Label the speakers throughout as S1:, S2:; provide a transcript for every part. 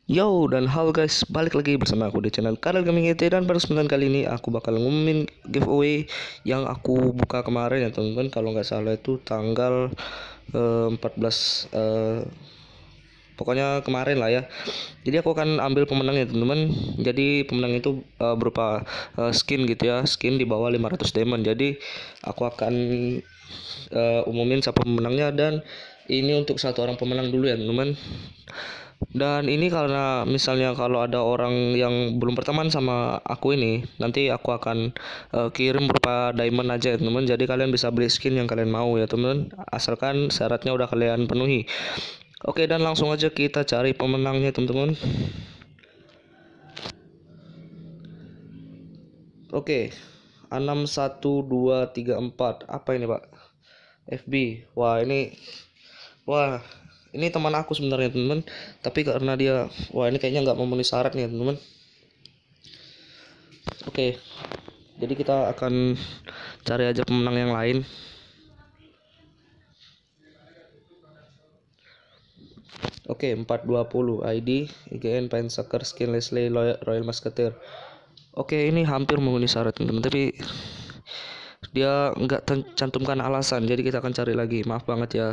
S1: Yo dan halo guys, balik lagi bersama aku di channel Karel Gaming IT, dan pada kesempatan kali ini aku bakal ngumumin giveaway yang aku buka kemarin ya teman-teman. Kalau nggak salah itu tanggal 14 pokoknya kemarin lah ya. Jadi aku akan ambil pemenangnya teman-teman. Jadi pemenang itu berupa skin gitu ya, skin di bawah 500 diamond. Jadi aku akan umumin siapa pemenangnya, dan ini untuk satu orang pemenang dulu ya teman-teman. Dan ini karena misalnya kalau ada orang yang belum berteman sama aku ini, nanti aku akan kirim berupa diamond aja ya teman-teman. Jadi kalian bisa beli skin yang kalian mau ya teman-teman, asalkan syaratnya udah kalian penuhi. Oke, dan langsung aja kita cari pemenangnya teman-teman. Oke, 61234. Apa ini, Pak? FB. Wah, ini teman aku sebenarnya teman-teman. Tapi karena dia, wah ini kayaknya nggak memenuhi syarat nih teman-teman. Oke, jadi kita akan cari aja pemenang yang lain. Oke, 420 ID IGN Sucker Skin Leslie Royal Musketeer. Oke, ini hampir memenuhi syarat teman-teman, tapi dia nggak cantumkan alasan, jadi kita akan cari lagi. Maaf banget ya.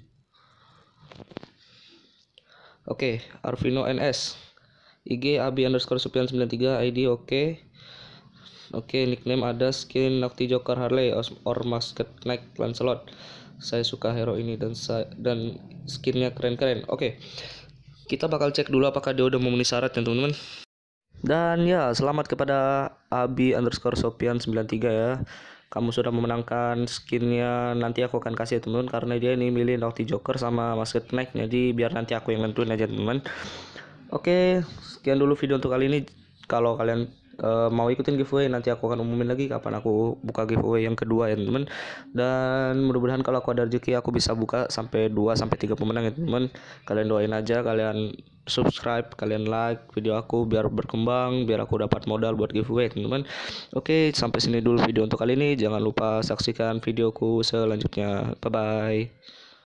S1: Oke, Arvino NS IG Abi underscore Supian 93 ID. Oke, nickname ada skin Nocti Joker Harley or Musket Knight Lancelot. Saya suka hero ini dan skinnya keren-keren. Oke, kita bakal cek dulu apakah dia udah memenuhi syarat ya teman-teman. Dan ya, selamat kepada Abi underscore Sopian 93 ya. Kamu sudah memenangkan skinnya. Nanti aku akan kasih ya teman-teman, karena dia ini milih Nocti Joker sama Musket Knight. Jadi biar nanti aku yang nentuin aja teman-teman. Oke, sekian dulu video untuk kali ini. Kalau kalian mau ikutin giveaway, nanti aku akan umumin lagi kapan aku buka giveaway yang kedua ya teman-teman. Dan mudah-mudahan kalau aku ada rezeki aku bisa buka sampai 2 sampai 3 pemenang ya teman-teman. Kalian doain aja, kalian subscribe, kalian like video aku biar berkembang, biar aku dapat modal buat giveaway teman-teman. Oke, sampai sini dulu video untuk kali ini. Jangan lupa saksikan videoku selanjutnya. Bye bye.